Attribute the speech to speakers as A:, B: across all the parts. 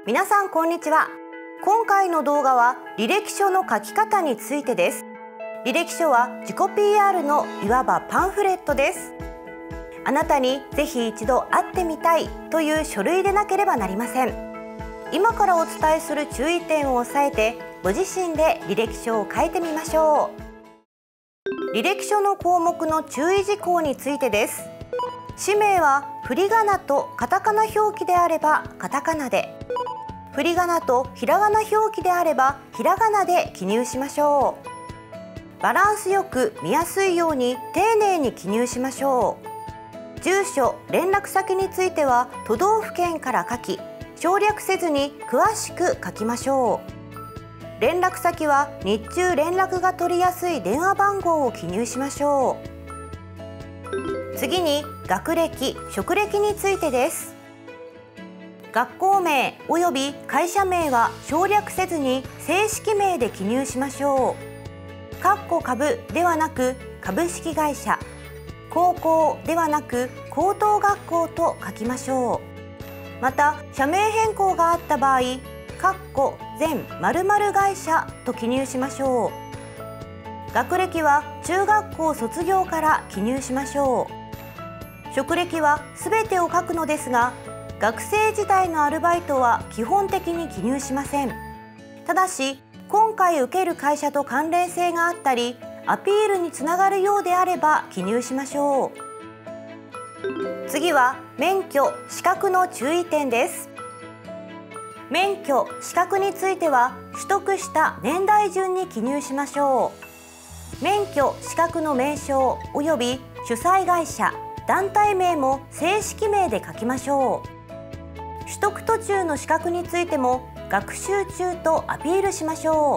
A: 皆さんこんにちは。今回の動画は履歴書の書き方についてです。履歴書は自己 PR のいわばパンフレットです。あなたにぜひ一度会ってみたいという書類でなければなりません。今からお伝えする注意点を押さえてご自身で履歴書を書いてみましょう。履歴書の項目の注意事項についてです。氏名は振り仮名とカタカナ表記であればカタカナで、振り仮名とひらがな表記であればひらがなで記入しましょう。バランスよく見やすいように丁寧に記入しましょう。住所・連絡先については都道府県から書き、省略せずに詳しく書きましょう。連絡先は日中連絡が取りやすい電話番号を記入しましょう。次に学歴・職歴についてです。学校名および会社名は省略せずに正式名で記入しましょう。株ではなく株式会社、高校ではなく高等学校と書きましょう。また社名変更があった場合、前〇〇会社と記入しましょう。学歴は中学校卒業から記入しましょう。職歴はすべてを書くのですが、学生時代のアルバイトは基本的に記入しません。ただし今回受ける会社と関連性があったりアピールにつながるようであれば記入しましょう。次は免許・資格の注意点です。免許・資格については取得した年代順に記入しましょう。免許・資格の名称および主催会社・団体名も正式名で書きましょう。取得途中の資格についても学習中とアピールしましょ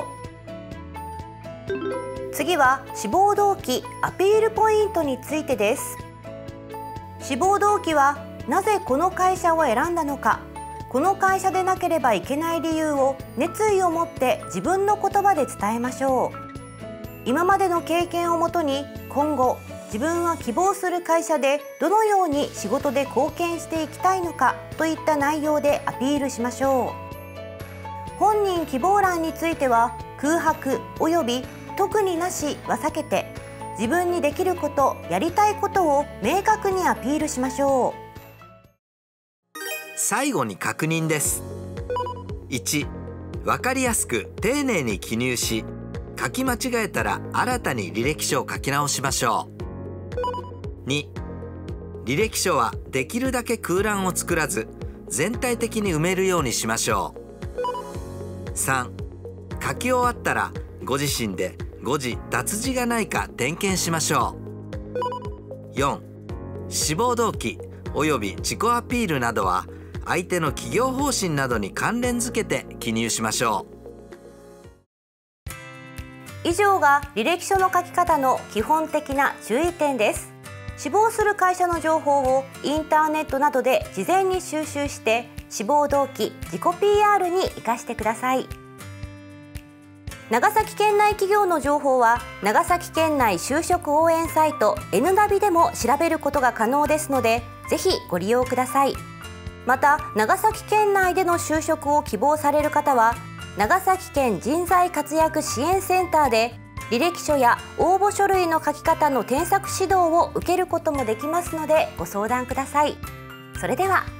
A: う。次は志望動機・アピールポイントについてです。志望動機はなぜこの会社を選んだのか、この会社でなければいけない理由を熱意を持って自分の言葉で伝えましょう。今までの経験をもとに今後自分は希望する会社でどのように仕事で貢献していきたいのかといった内容でアピールしましょう。本人希望欄については空白および特になしは避けて、自分にできること、やりたいことを明確にアピールしましょう。
B: 最後に確認です。1、分かりやすく丁寧に記入し、書き間違えたら新たに履歴書を書き直しましょう。2、履歴書はできるだけ空欄を作らず全体的に埋めるようにしましょう。3、書き終わったらご自身で誤字・脱字がないか点検しましょう。4、志望動機および自己アピールなどは相手の企業方針などに関連づけて記入しましょ
A: う。以上が履歴書の書き方の基本的な注意点です。志望する会社の情報をインターネットなどで事前に収集して志望動機・自己 PR に生かしてください。長崎県内企業の情報は長崎県内就職応援サイト N ナビでも調べることが可能ですので、ぜひご利用ください。また長崎県内での就職を希望される方は長崎県人材活躍支援センターで履歴書や応募書類の書き方の添削指導を受けることもできますのでご相談ください。それでは。